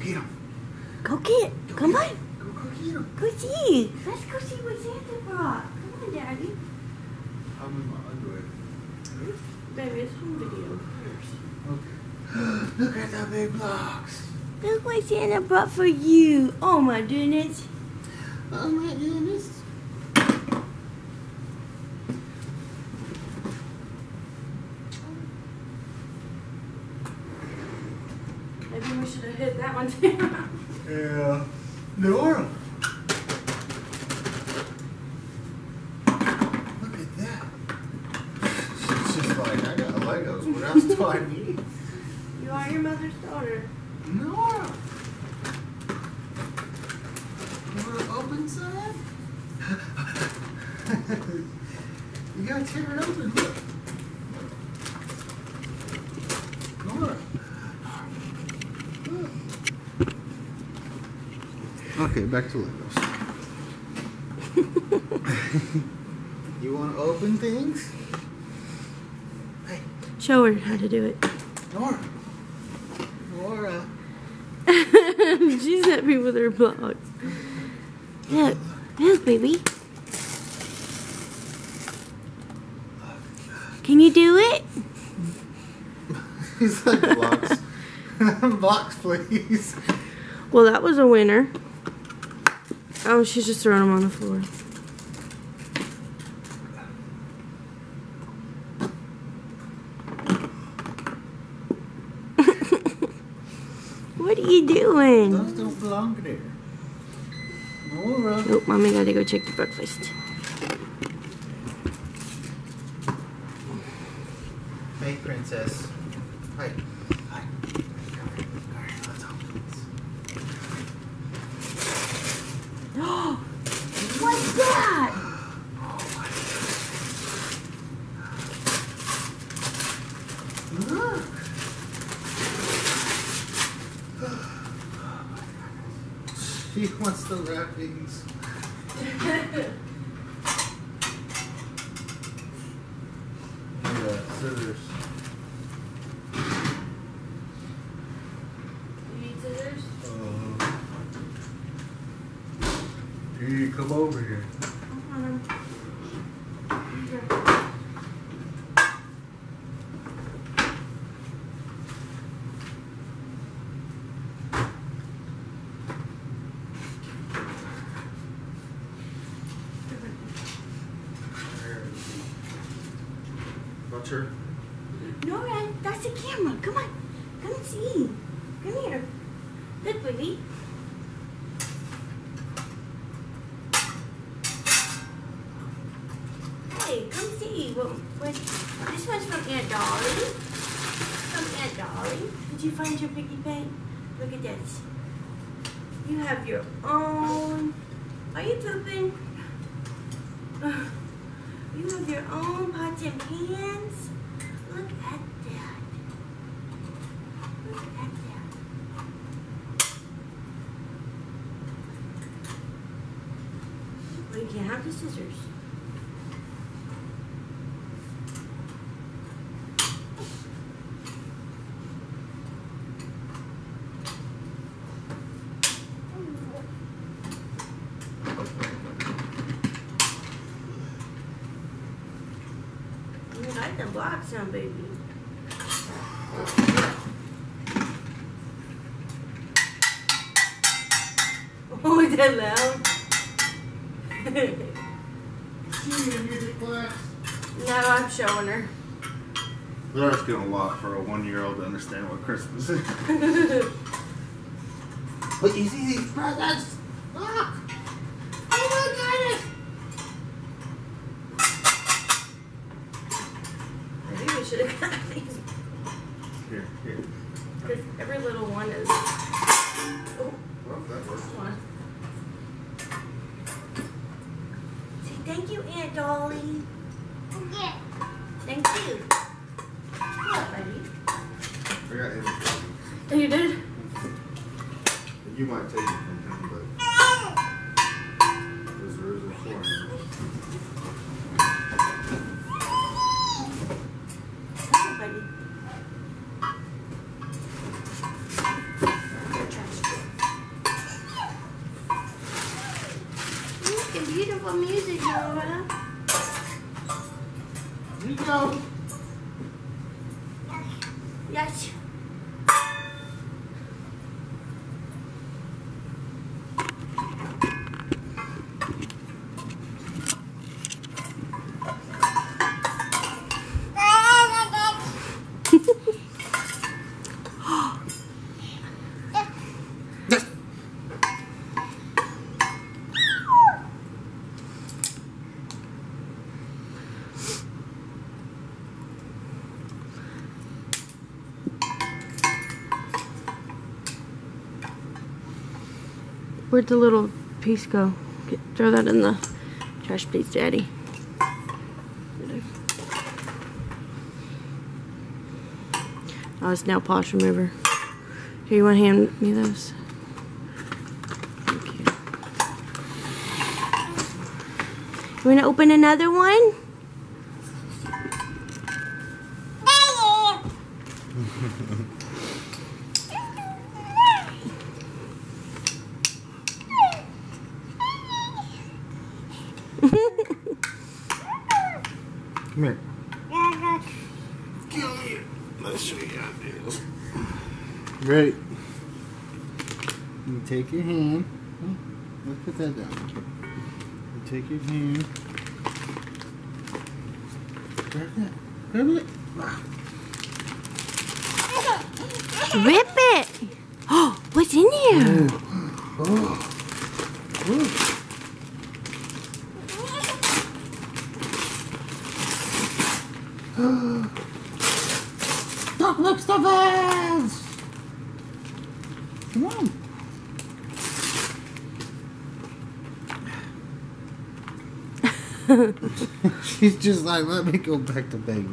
get him. Go get. Come on. Go get him. Go see. Let's go see what Santa brought. Come on, Daddy. I'm in my underwear. Baby, it's home video first. Okay. Look at the big blocks. Look what Santa brought for you. Oh my goodness. Oh my goodness. Maybe we should have hit that one too. Yeah. Nora. Look at that. She's just like, I got Legos. What else do I need? You are your mother's daughter. Nora. You want to open some? You gotta tear it open. Look. Nora. Okay, back to Legos. You want to open things? Hey. Show her how to do it. Nora. Nora. She's happy with her blocks. Look. Look, baby. Can you do it? He's like, blocks. Blocks, please. Well, that was a winner. Oh, she's just throwing them on the floor. What are you doing? Those don't belong there. Nora. Nope, Mommy gotta go check the breakfast. Hey, princess. Hi. Hi. Alright, let's open this. What's that? Oh my goodness. Look. She wants the wrappings. Yeah, scissors. You need scissors? Hey, come over here. Come on. Butcher. Nora, that's the camera. Come on. Come and see. Come here. Look, baby. Hey, come see. This one's from Aunt Dolly. From Aunt Dolly. Did you find your piggy bank? Look at this. You have your own. Are you pooping? You have your own pots and pans. Look at that. Look at that. Well, you can't have the scissors. You like the blocks, huh, baby? Oh, is that loud? Music class. No, I'm showing her. They're asking a lot for a 1-year-old to understand what Christmas is. But you see these presents? Look! Oh my goodness! Maybe we should have got these. Here. Because every little one is. Oh, Well, that works. come on. Say thank you, Aunt Dolly. Yeah. Thank you. What, baby? I got him. Oh, you did? You might take it from him, but there's a reason for him. Come on, buddy. Trash can. beautiful music, Nora. Here you go. Yes. Where'd the little piece go? Throw that in the trash, please, Daddy. Oh, it's nail polish remover. Here, you want to hand me those? Thank you. You want to open another one? Come here. Come here. Let's show you how to do this. Ready? You take your hand. Let's put that down. You take your hand. Grab that. Grab it. Rip it! Oh, what's in there? Oh. Oh. Look, look, Stephens! Come on. She's just like, let me go back to baby.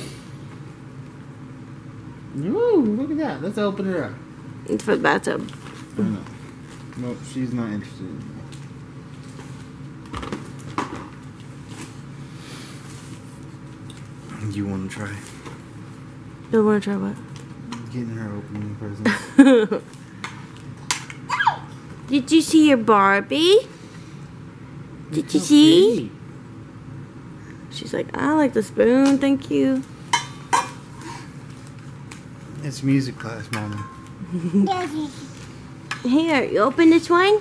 Ooh, look at that. Let's open it up. It's for the bathtub. I know. Nope, she's not interested in that. You want to try? You want to try what? Getting her opening presents. Did you see your Barbie? Did you see? Pretty. She's like, I like the spoon, thank you. It's music class, Mama. Here, you open this one?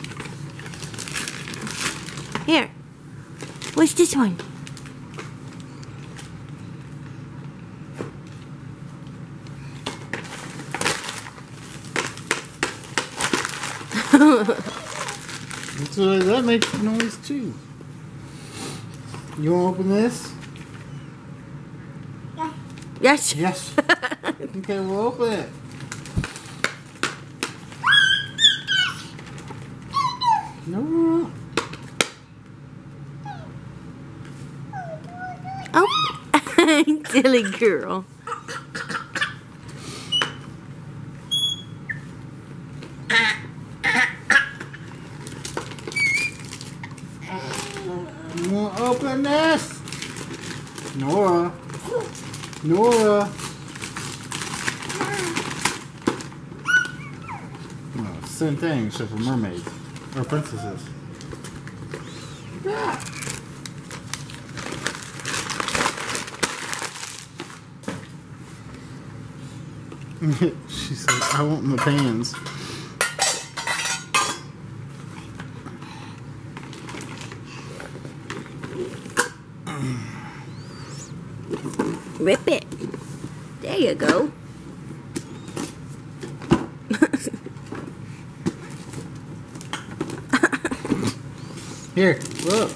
Here. What's this one? So that makes noise too. You want to open this? Yes. Yes. Okay, we'll open it. No. Oh, silly girl. You want to open this? Nora. Nora. No, same thing, except for mermaids. Or princesses. Yeah. She's like, I want my pants. Rip it. There you go. Here, look.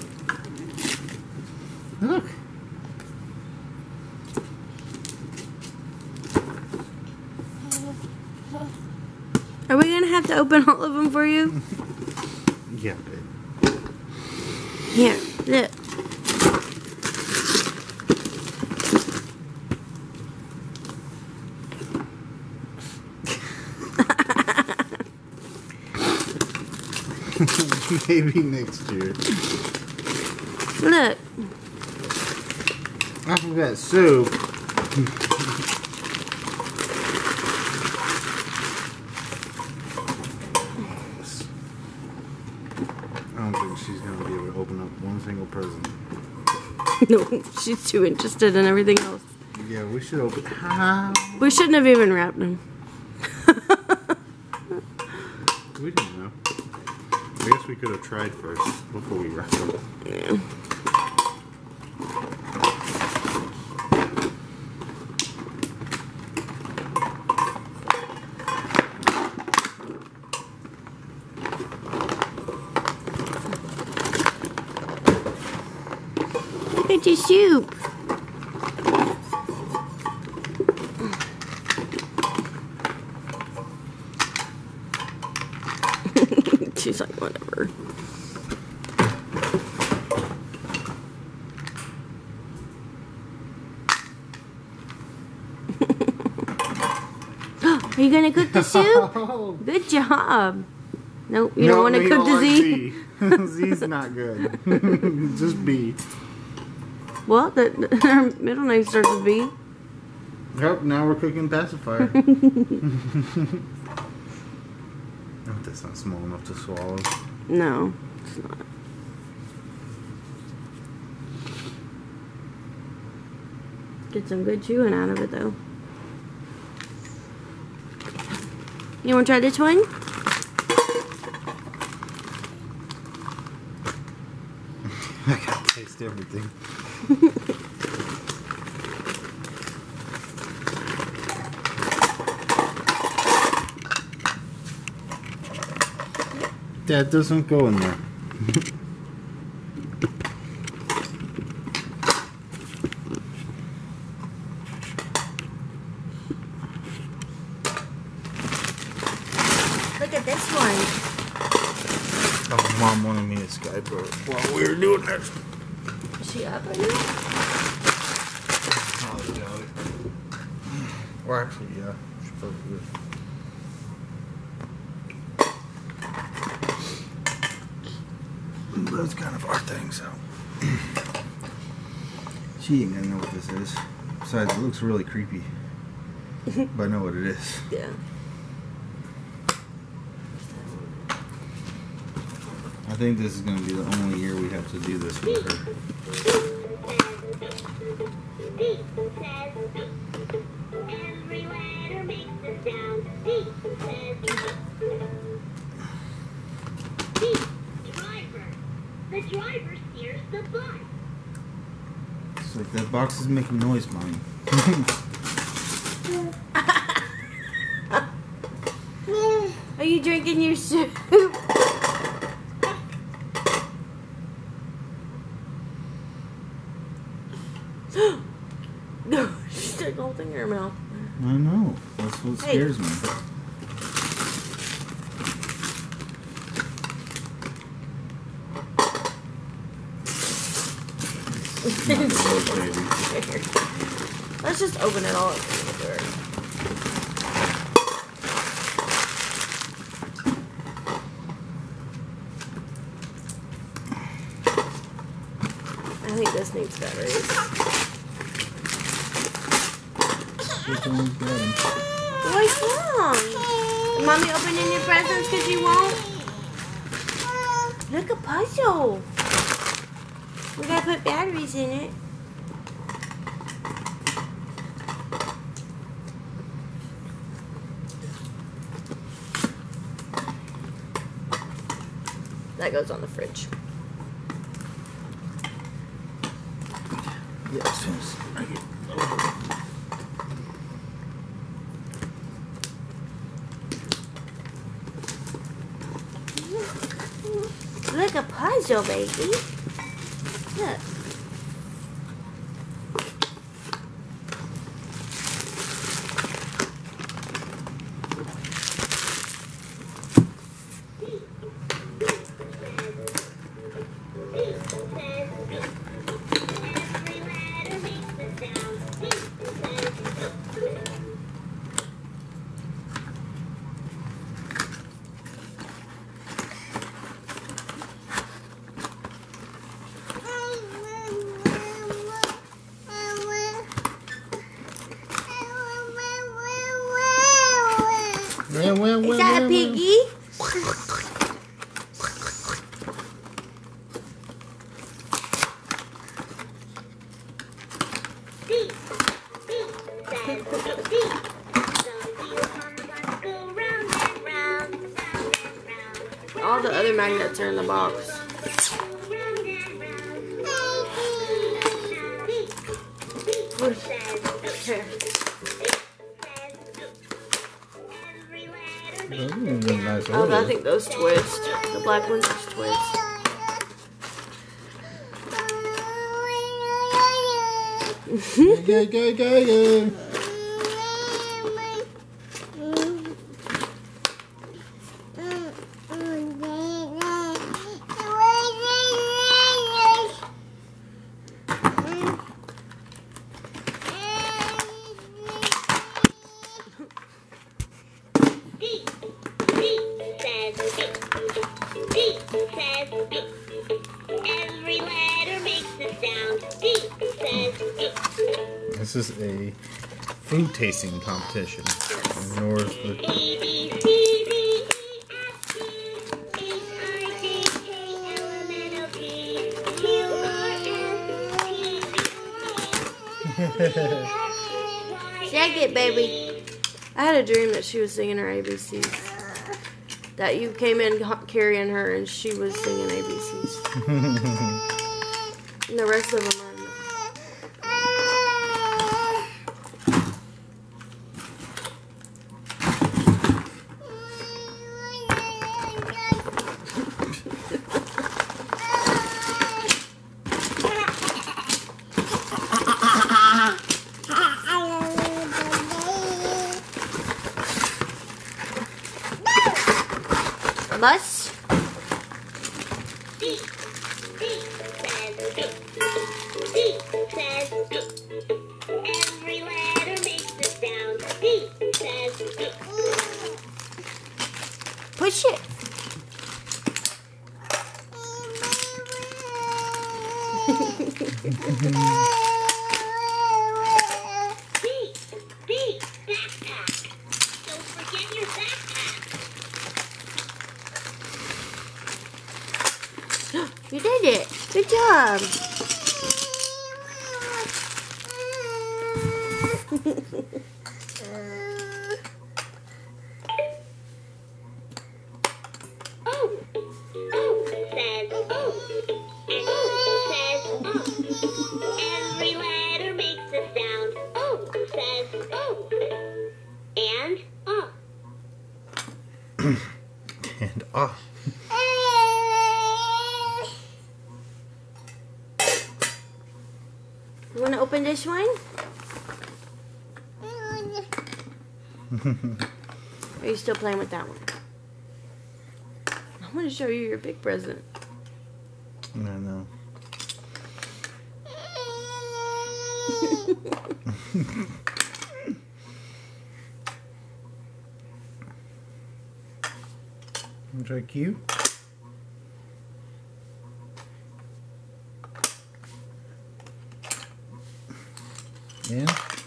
Look. Are we going to have to open all of them for you? Yeah, babe. Here, look. Maybe next year. Look. Alphabet soup. I don't think she's gonna be able to open up one single present. No, she's too interested in everything else. Yeah, we should open. We shouldn't have even wrapped them. We didn't know. I guess we could have tried first before we wrapped them. Yeah. Look at your soup. She's like, whatever. Are you gonna cook the soup? Good job. Nope, you don't want to cook the Z. Z's not good. Just B. Well, her middle name starts with B. Yep, now we're cooking pacifier. Oh, that's not small enough to swallow. No, it's not. Get some good chewing out of it, though. You want to try this one? I gotta taste everything. That doesn't go in there. Look at this one. Oh, Mom wanted me to Skype her while we were doing this. Is she up right now? I doubt it. Well, actually, yeah. She probably is. But it's kind of our thing, so. She ain't gonna know what this is. Besides, it looks really creepy. But I know what it is. Yeah. I think this is gonna be the only year we have to do this with her. Every letter makes a sound. B says B. Driver. The driver steers the bus. It's like that box is making noise, Mommy. Are you drinking your soup? No, she stuck the whole thing in her mouth. I know. That's what scares me. Let's just open it all up. I think this needs batteries. What's wrong? Mommy opening your presents because you won't? Look, a puzzle. We gotta put batteries in it. That goes on the fridge. Yeah, as soon as I get over. Look, a puzzle, baby. Look. Is that a piggy? all the other magnets are in the box. Here. Nice. Oh, I think those twist. The black ones just twist. Go. Every letter makes a sound. D says D. This is a food tasting competition. And Nora's the... A, B, C, D, E, F, G, H, I, J, K, L, M, N, O, P, Q, R, S, T, U, Shake it, baby. I had a dream that she was singing her ABCs. That you came in carrying her and she was singing ABCs. And the rest of them are in the... Bus. D says D. D says D. Every letter makes a sound. D says D. Push it. B, backpack. Don't forget your backpack. You did it. Good job. O says O. And O says O. Every letter makes a sound. O says O. And O. And ah. You want to open this one? Or are you still playing with that one? I want to show you your big present. I know. Is that cute? And